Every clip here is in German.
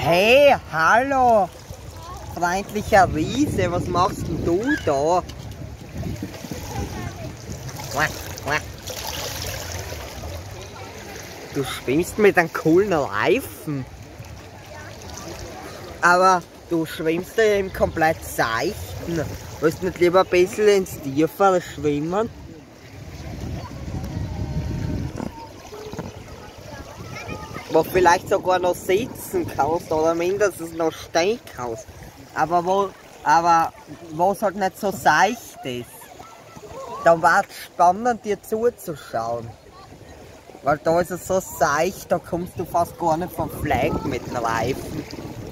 Hey, hallo, freundlicher Riese, was machst denn du da? Du schwimmst mit einem coolen Reifen. Aber du schwimmst ja im komplett seichten. Willst du nicht lieber ein bisschen ins Tiefer schwimmen? Wo vielleicht sogar noch sitzen kannst oder mindestens noch stehen kannst. Aber wo es halt nicht so seicht ist. Da war es spannend, dir zuzuschauen. Weil da ist es so seicht, da kommst du fast gar nicht vom Fleck mit dem Reifen.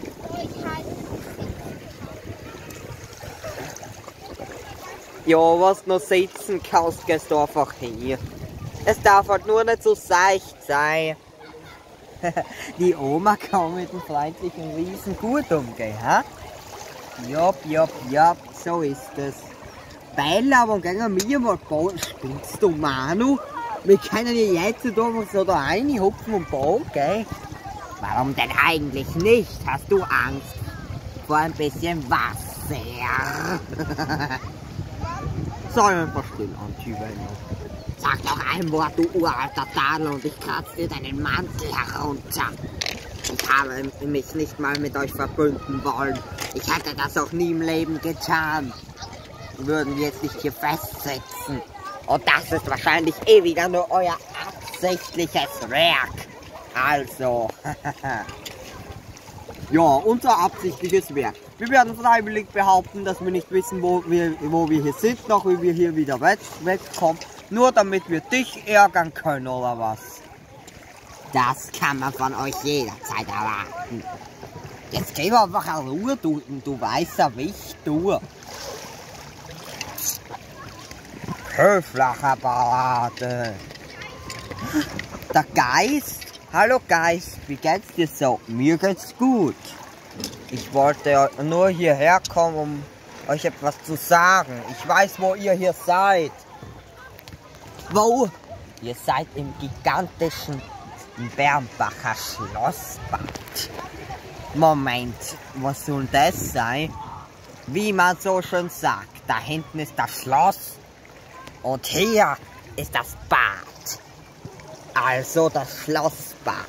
Ja, was noch sitzen kannst, gehst du einfach hier. Es darf halt nur nicht so seicht sein. Die Oma kann mit dem freundlichen Riesen gut umgehen, ha? Ja, so ist es. Weil aber gehen wir mal bauen. Spinnst du, Manu? Wir können ja jetzt einfach so da reinhupfen und bauen, gell? Warum denn eigentlich nicht? Hast du Angst vor ein bisschen Wasser? Sei einfach still, Anti-Venno. Sag doch ein Wort, du uralter Tadel, und ich kratze dir deinen Mantel herunter. Ich habe mich nicht mal mit euch verbünden wollen. Ich hätte das auch nie im Leben getan. Wir würden jetzt nicht hier festsitzen. Und das ist wahrscheinlich eh wieder nur euer absichtliches Werk. Also, ja, unser absichtliches Werk. Wir werden freiwillig behaupten, dass wir nicht wissen, wo wir hier sind, noch wie wir hier wieder wegkommen. Nur damit wir dich ärgern können, oder was? Das kann man von euch jederzeit erwarten. Jetzt geh einfach in Ruhe, du weißer Wicht, du. Höflacher Ballade. Der Geist. Hallo Geist, wie geht's dir so? Mir geht's gut. Ich wollte nur hierher kommen, um euch etwas zu sagen. Ich weiß, wo ihr hier seid. Wo? Ihr seid im gigantischen Bernbacher Schlossbad. Moment, was soll das sein? Wie man so schön sagt, da hinten ist das Schloss und hier ist das Bad. Also das Schlossbad.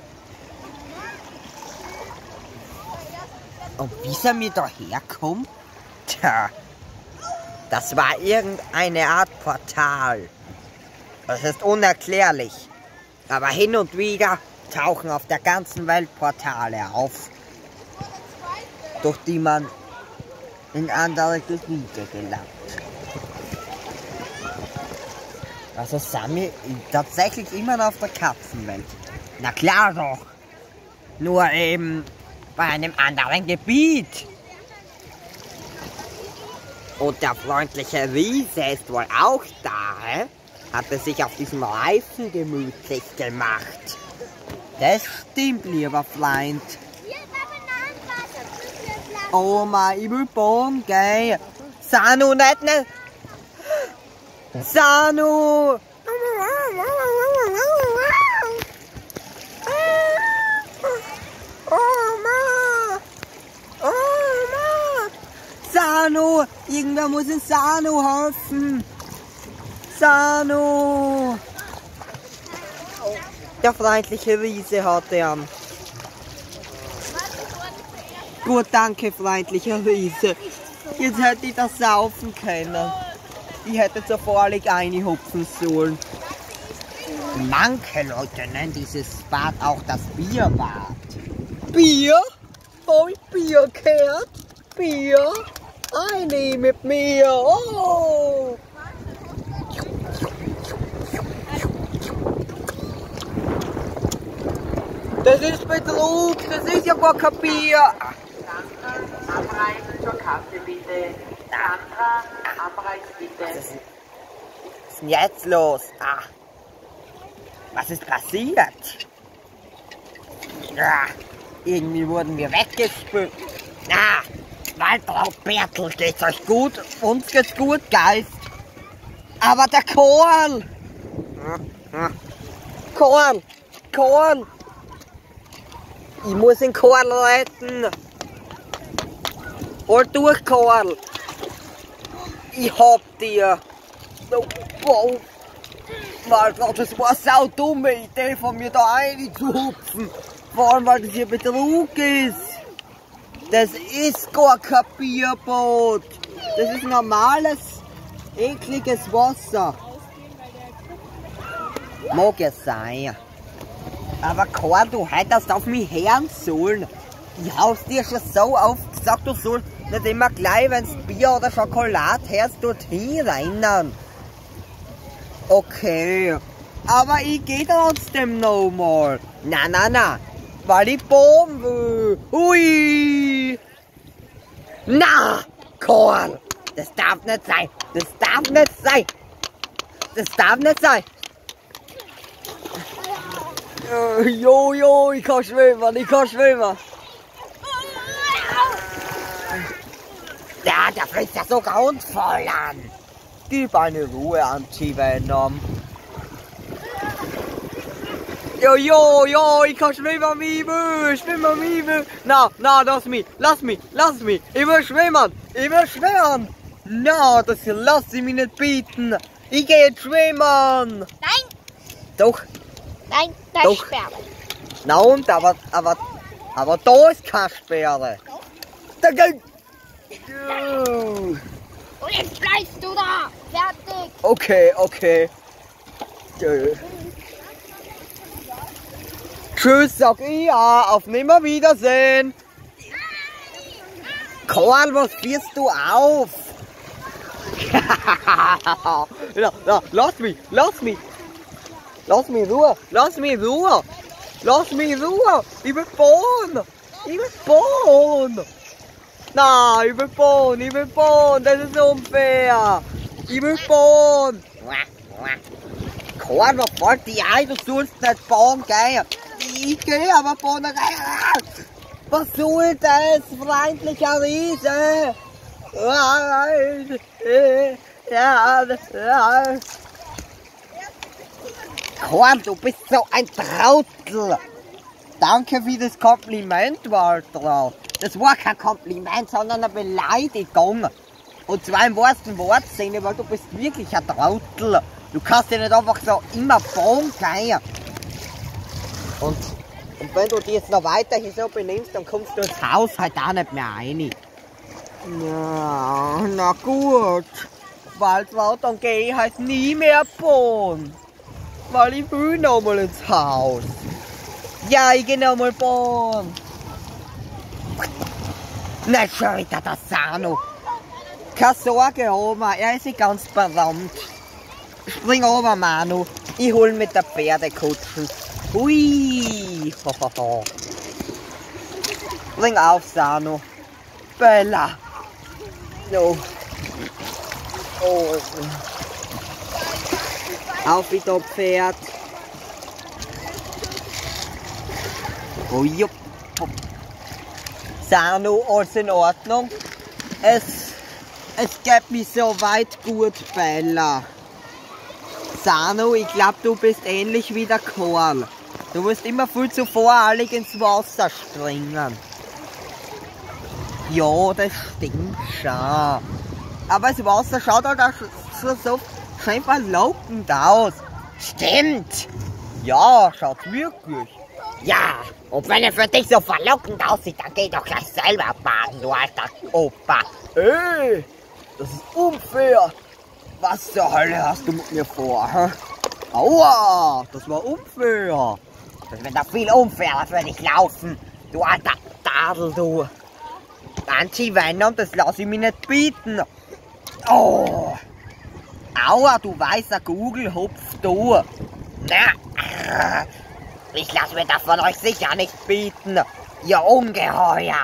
Und wie sind wir da herkommen? Tja, das war irgendeine Art Portal. Das ist unerklärlich. Aber hin und wieder tauchen auf der ganzen Welt Portale auf, durch die man in andere Gebiete gelangt. Also sind wir tatsächlich immer noch auf der Katzenwelt. Na klar doch. Nur eben bei einem anderen Gebiet. Und der freundliche Riese ist wohl auch da, hä? Hat er sich auf diesem Reifen gemütlich gemacht. Das stimmt, lieber Freund. Oma, ich will bauen, gell? Sanu, nicht. Sanu! Sanu! Irgendwer muss in Sanu helfen! Sanu! Der freundliche Riese hat er. Gut, danke, freundlicher Riese. Jetzt hätte ich das saufen können. Ich hätte zur Vorlieg einhupfen sollen. Manche Leute nennen dieses Bad auch das Bierbad. Bier? Hab ich Bier gehört? Bier? Eine mit mir. Oh! Das ist Betrug, das ist ja gar kein Bier. Sandra, Amreis zur Kasse bitte. Sandra, Amreis bitte. Was ist denn jetzt los? Ah, was ist passiert? Ja, irgendwie wurden wir weggespült. Ah, Waltraud Bertel, geht's euch gut? Uns geht's gut, Geist. Aber der Korn! Korn! Ich muss den Karl retten. Halt durch, Karl. Ich hab dir. Wow. Alter, das war eine sau dumme Idee von mir, da reinzuhupfen. Vor allem, weil das hier Betrug ist. Das ist gar kein Bierboot. Das ist normales, ekliges Wasser. Mag ja sein. Aber Karl, du hättest auf mich hören sollen. Ich hab's dir schon so oft gesagt, du sollst nicht immer gleich, wenn's Bier oder Schokolade hörst, dorthin rennen. Okay, aber ich geh trotzdem noch mal. Na, weil ich bohren will. Hui! Na, Karl, das darf nicht sein. Das darf nicht sein. Das darf nicht sein. Jo, ich kann schwimmen. Ja, der fliegt ja sogar uns voll an. Gib eine Ruhe, Anti-Venom. Jo, ich kann schwimmen, wie ich will. Na, lass mich. Ich will schwimmen. Na, das lass ich mich nicht bieten. Ich geh jetzt schwimmen. Nein. Doch. Nein, das ist Sperre. Na und, aber da ist keine Sperre. Da geht. Und jetzt bleibst du da. Fertig. Okay. Tschüss, sag ich ja. Auf Nimmerwiedersehen. Karl, was führst du auf? Lass mich. Lass mich in Ruhe. Ich will bohren. Nein, ich will bohren. Das ist unfair. Ich will bohren. Karl, was fällt dir ein? Du sollst nicht bohren gehen. Ich gehe aber bohren rein. Was soll das? Freundlicher Riese. Karl, du bist so ein Trautel. Danke für das Kompliment, Walter. Das war kein Kompliment, sondern eine Beleidigung. Und zwar im wahrsten Wortsinne, weil du bist wirklich ein Trautel. Du kannst ja nicht einfach so immer bohren gehen. Und wenn du dich jetzt noch weiterhin so benimmst, dann kommst du ins Haus halt auch nicht mehr rein. Ja, na gut. Walter, dann gehe ich halt nie mehr bohren. Weil ich will noch mal ins Haus. Ja, ich geh noch mal bohren. Nicht schon wieder der Sano. Keine Sorge, Oma, er ist nicht ganz beraumt. Spring over, Manu. Ich hol mit der Pferdekutschen. Hui. Spring auf, Sano. Bella. No. Oh. Auf wieder Pferd. Oh, jupp. Sano, alles in Ordnung? Es geht mir so weit gut, Bella. Sano, ich glaube, du bist ähnlich wie der Karl. Du wirst immer viel zu voreilig ins Wasser springen. Ja, das stimmt schon. Aber das Wasser schaut halt auch so schön verlockend aus. Stimmt. Ja, schaut wirklich. Ja, und wenn er für dich so verlockend aussieht, dann geh doch gleich selber baden, du alter Opa. Ey, das ist unfair. Was zur Hölle hast du mit mir vor? Hä? Aua, das war unfair. Das wird doch viel unfairer für dich laufen, du alter Tadel, du. Anti-Venom, das lass ich mir nicht bieten. Oh. Aua, du weißer Gugelhupf, du. Na, ich lass mir das von euch sicher nicht bieten, ihr Ungeheuer.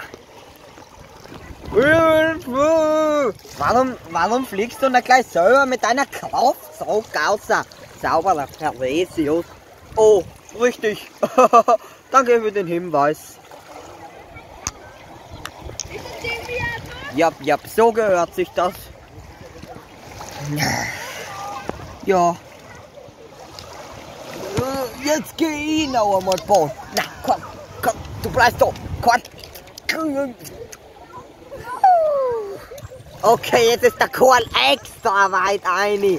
Warum fliegst du nicht gleich selber mit deiner Kraft so außer sauberer Theresius? Oh, richtig. Danke für den Hinweis. Ja, so gehört sich das. Ja. Jetzt geh ich noch einmal bauen. Na, komm. Du bleibst doch. Okay, jetzt ist der Korn extra weit ein.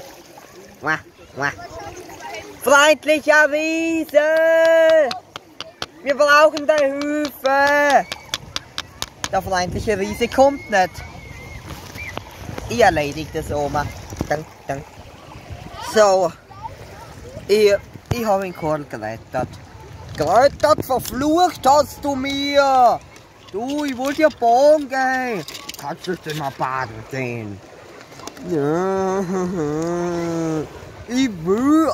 Freundlicher Riese! Wir brauchen deine Hilfe! Der freundliche Riese kommt nicht. Ich erledige das, Oma. Dank. So. Ich habe den Korn gerettet. Gerettet, verflucht hast du mir! Du, ich wollte ja baden gehen. Kannst du denn mal baden gehen? Ja. Ich will,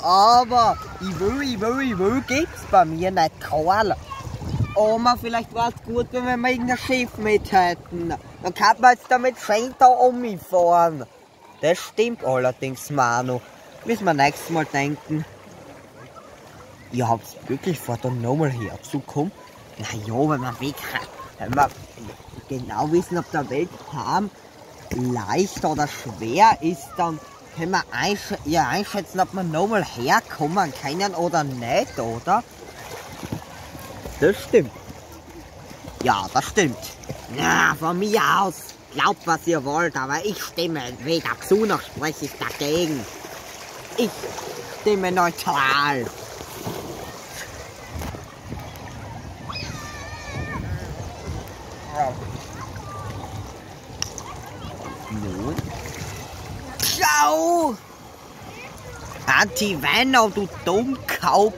gibt's bei mir nicht Korn. Oma, vielleicht war es gut, wenn wir irgendein Schiff mit hätten. Dann kann man jetzt damit schön da umfahren. Das stimmt allerdings, Manu. Müssen wir nächstes Mal denken. Ihr habt wirklich vor, da nochmal herzukommen? Na ja, wenn wir genau wissen, ob der Weltraum leicht oder schwer ist, dann können wir einschätzen, ob wir nochmal herkommen können oder nicht, oder? Das stimmt. Ja, das stimmt. Na, von mir aus, glaubt was ihr wollt, aber ich stimme weder zu noch spreche ich dagegen. Ich stimme neutral. Nun? Schau! Anti-Venom, du Dummkopf!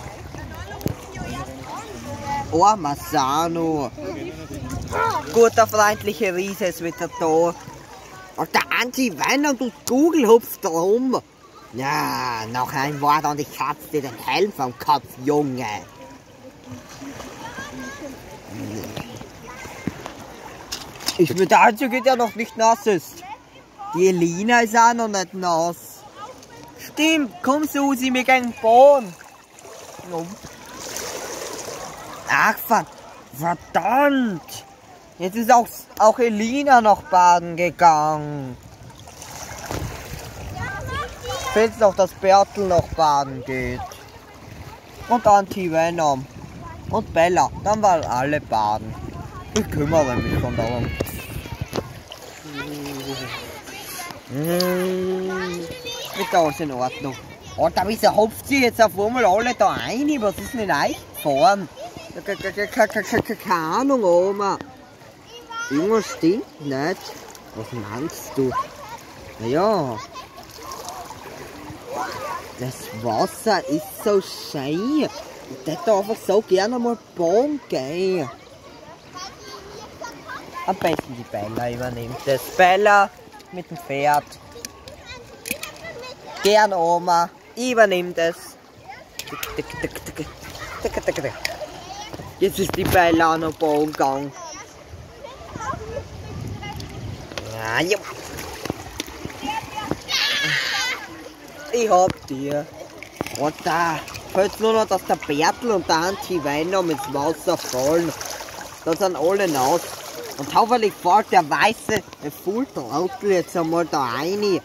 Oh, Masano! Guter, freundlicher Riese ist wieder da. Und der Anti-Venom, du Google hupft rum. Ja, noch ein Wort und ich kratze dir den Helm vom Kopf, Junge. Ich bin der Einzige, der noch nicht nass ist. Die Elina ist auch noch nicht nass. Stimmt, komm Susi, wir gehen baden. Ach, verdammt. Jetzt ist auch Elina noch baden gegangen. Fehlt noch, dass Bertel noch baden geht. Und Anti-Venom. Und Bella. Dann wollen alle baden. Ich kümmere mich schon darum. Ist alles in Ordnung. Alter, wieso hopft sie jetzt auf einmal alle da rein? Was ist denn eingefahren? Keine Ahnung, Oma. Irgendwas stimmt nicht. Was meinst du? Naja. Das Wasser ist so schön. Ich hätte einfach so gerne mal baden gehen. Am besten die Bella übernimmt das. Bella mit dem Pferd. Gern, Oma. Übernimmt es. Jetzt ist die Bella noch baden gegangen. Ja. Ich hab dir. Und da fällt nur noch, dass der Bertel und der Anti-Venom ins Wasser fallen. Da sind alle nass. Und hoffentlich fällt der weiße Volltrottel jetzt einmal da rein.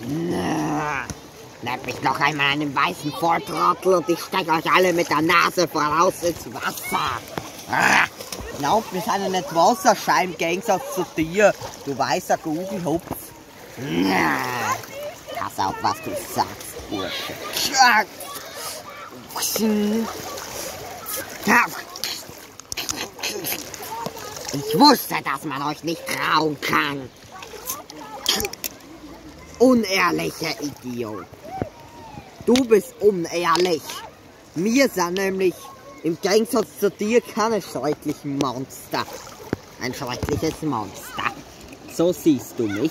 Nehmt mich noch einmal einen weißen Volltrottel und ich steig euch alle mit der Nase voraus ins Wasser. Glaubt, wir sind ja nicht Wasserschein im Gegensatz zu dir, du weißer Gugelhupf. Pass auf, was du sagst, Bursche. Ich wusste, dass man euch nicht trauen kann. Unehrliche Idiot. Du bist unehrlich. Wir sind nämlich im Gegensatz zu dir keine schrecklichen Monster. Ein schreckliches Monster. So siehst du mich.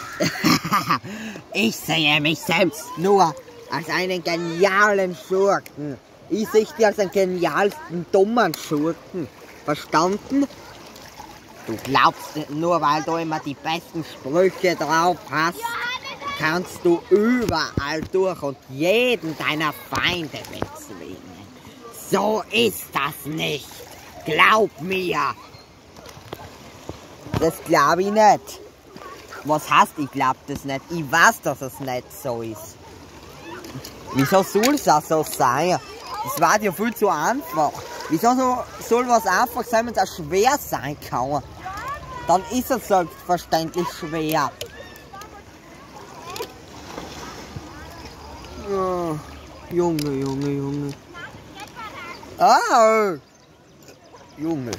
Ich sehe mich selbst nur als einen genialen Schurken. Ich sehe dich als einen genialsten, dummen Schurken. Verstanden? Du glaubst, nur weil du immer die besten Sprüche drauf hast, kannst du überall durch und jeden deiner Feinde bezwingen. So ist das nicht. Glaub mir. Das glaube ich nicht. Was heißt, ich glaube das nicht? Ich weiß, dass es nicht so ist. Wieso soll es auch so sein? Das war ja viel zu einfach. Wieso soll was einfach sein, wenn es auch schwer sein kann? Dann ist es selbstverständlich schwer. Oh, Junge. Ah! Junge.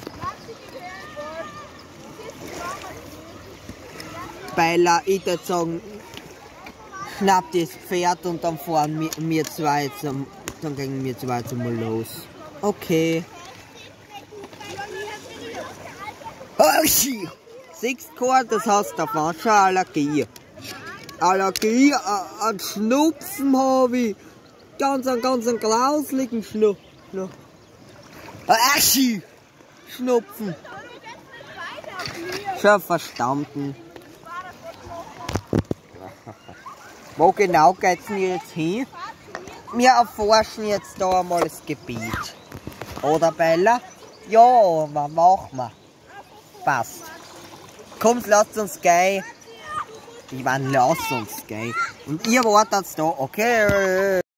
Bella, ich würde sagen, schnapp das Pferd und dann fahren wir zwei zum, dann gehen wir zwei zum mal los. Okay. Siehst du, das heißt der falsche Allergie. Allergie an Schnupfen habe ich. Ganz grauslichen Schnupfen. Schnupfen. Schon verstanden. Wo genau geht's denn jetzt hin? Wir erforschen jetzt da einmal das Gebiet. Oder Bella? Ja, was machen wir? Passt. Komm, lasst uns gehen. Ich meine, lasst uns gehen. Und ihr wartet da, okay?